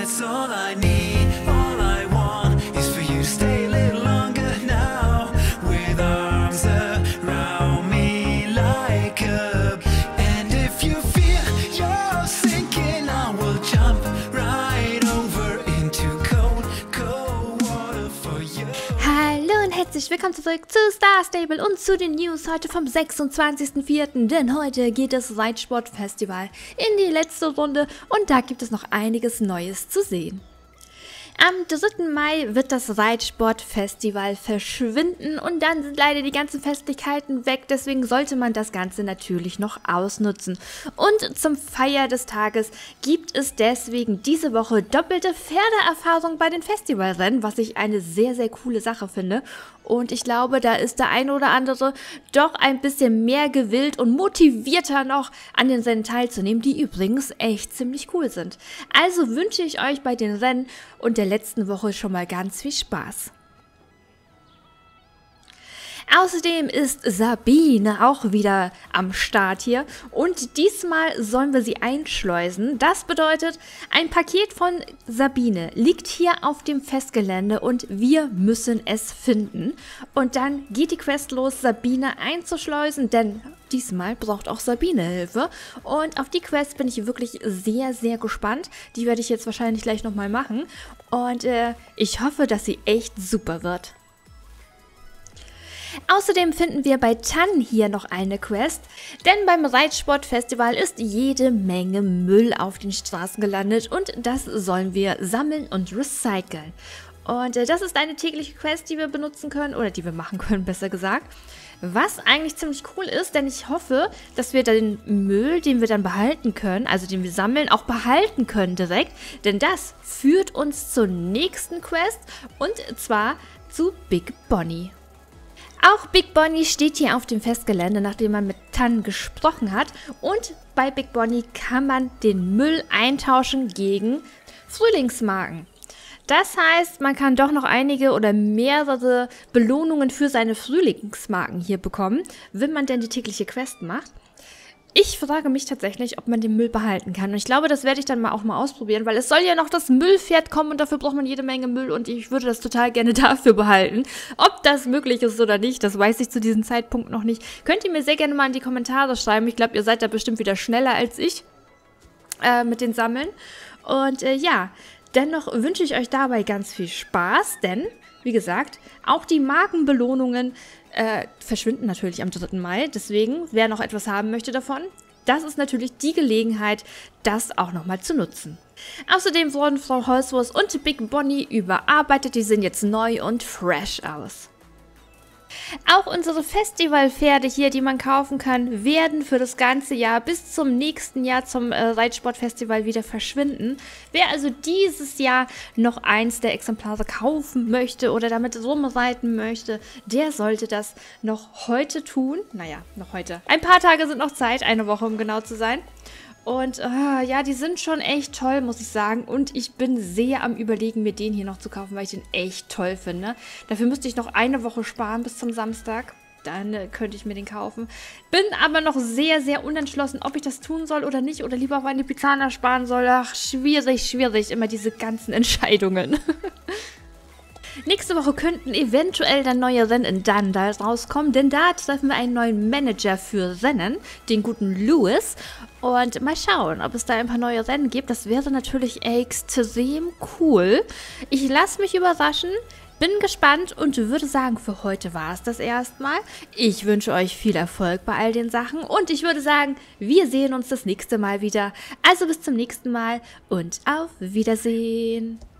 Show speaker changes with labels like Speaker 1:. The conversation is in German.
Speaker 1: that's all I need. All I want is for you to stay a little longer now, with arms around me like a. And if you feel you're sinking, I will jump right over into cold, cold water for you.
Speaker 2: Hallo und herzlich willkommen zurück zu Star Stable und zu den News heute vom 26.04. Denn heute geht das Reitsportfestival in die letzte Runde und da gibt es noch einiges Neues zu sehen. Am 3. Mai wird das Reitsportfestival verschwinden und dann sind leider die ganzen Festlichkeiten weg, deswegen sollte man das Ganze natürlich noch ausnutzen. Und zum Feier des Tages gibt es deswegen diese Woche doppelte Pferdeerfahrung bei den Festivalrennen, was ich eine sehr, sehr coole Sache finde. Und ich glaube, da ist der eine oder andere doch ein bisschen mehr gewillt und motivierter noch an den Rennen teilzunehmen, die übrigens echt ziemlich cool sind. Also wünsche ich euch bei den Rennen und der letzten Woche schon mal ganz viel Spaß. Außerdem ist Sabine auch wieder am Start hier und diesmal sollen wir sie einschleusen. Das bedeutet, ein Paket von Sabine liegt hier auf dem Festgelände und wir müssen es finden. Und dann geht die Quest los, Sabine einzuschleusen, denn diesmal braucht auch Sabine Hilfe. Und auf die Quest bin ich wirklich sehr, sehr gespannt. Die werde ich jetzt wahrscheinlich gleich nochmal machen. Und ich hoffe, dass sie echt super wird. Außerdem finden wir bei Tan hier noch eine Quest, denn beim Reitsportfestival ist jede Menge Müll auf den Straßen gelandet und das sollen wir sammeln und recyceln. Und das ist eine tägliche Quest, die wir benutzen können, oder die wir machen können, besser gesagt. Was eigentlich ziemlich cool ist, denn ich hoffe, dass wir den Müll, den wir dann behalten können, also den wir sammeln, auch behalten können direkt. Denn das führt uns zur nächsten Quest und zwar zu Big Bonnie. Auch Big Bonnie steht hier auf dem Festgelände, nachdem man mit Tan gesprochen hat. Und bei Big Bonnie kann man den Müll eintauschen gegen Frühlingsmarken. Das heißt, man kann doch noch einige oder mehrere Belohnungen für seine Frühlingsmarken hier bekommen, wenn man denn die tägliche Quest macht. Ich frage mich tatsächlich, ob man den Müll behalten kann. Und ich glaube, das werde ich dann auch mal ausprobieren, weil es soll ja noch das Müllpferd kommen und dafür braucht man jede Menge Müll und ich würde das total gerne dafür behalten. Ob das möglich ist oder nicht, das weiß ich zu diesem Zeitpunkt noch nicht. Könnt ihr mir sehr gerne mal in die Kommentare schreiben. Ich glaube, ihr seid da bestimmt wieder schneller als ich mit den Sammeln. Und ja, dennoch wünsche ich euch dabei ganz viel Spaß, denn, wie gesagt, auch die Markenbelohnungen verschwinden natürlich am 3. Mai. Deswegen, wer noch etwas haben möchte davon, das ist natürlich die Gelegenheit, das auch nochmal zu nutzen. Außerdem wurden Frau Holzwurst und Big Bonnie überarbeitet. Die sehen jetzt neu und fresh aus. Auch unsere Festivalpferde hier, die man kaufen kann, werden für das ganze Jahr bis zum nächsten Jahr zum Reitsportfestival wieder verschwinden. Wer also dieses Jahr noch eins der Exemplare kaufen möchte oder damit rumreiten möchte, der sollte das noch heute tun. Naja, noch heute. Ein paar Tage sind noch Zeit, eine Woche um genau zu sein. Und ja, die sind schon echt toll, muss ich sagen. Und ich bin sehr am Überlegen, mir den hier noch zu kaufen, weil ich den echt toll finde. Dafür müsste ich noch eine Woche sparen bis zum Samstag. Dann könnte ich mir den kaufen. Bin aber noch sehr, sehr unentschlossen, ob ich das tun soll oder nicht. Oder lieber auf eine Pizzana sparen soll. Ach, schwierig, schwierig. Immer diese ganzen Entscheidungen. Nächste Woche könnten eventuell dann neue Rennen in Dundalk rauskommen, denn da treffen wir einen neuen Manager für Rennen, den guten Louis. Und mal schauen, ob es da ein paar neue Rennen gibt. Das wäre natürlich extrem cool. Ich lasse mich überraschen, bin gespannt und würde sagen, für heute war es das erstmal. Ich wünsche euch viel Erfolg bei all den Sachen und ich würde sagen, wir sehen uns das nächste Mal wieder. Also bis zum nächsten Mal und auf Wiedersehen.